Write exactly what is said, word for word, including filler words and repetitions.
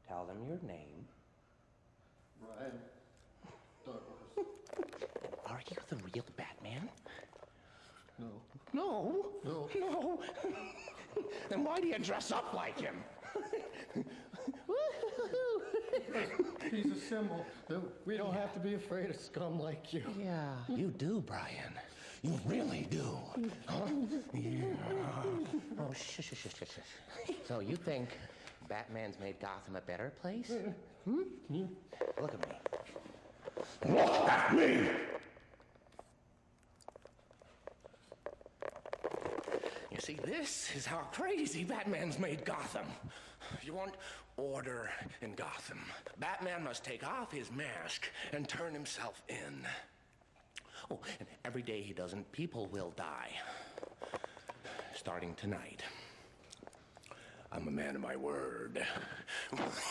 Tell them your name. Brian. Douglas. Are you the real Batman? No. No? No. No. Then why do you dress up like him? He's a symbol that we don't have to be afraid of scum like you. Yeah, you do, Brian. You really do. Huh? Yeah. Oh, shush, shush, shush, shush, shush. So you think Batman's made Gotham a better place? Hmm? Look at me. Look at me! You see, this is how crazy Batman's made Gotham. You want order in Gotham. Batman must take off his mask and turn himself in. Oh, and every day he doesn't, people will die. Starting tonight. I'm a man of my word.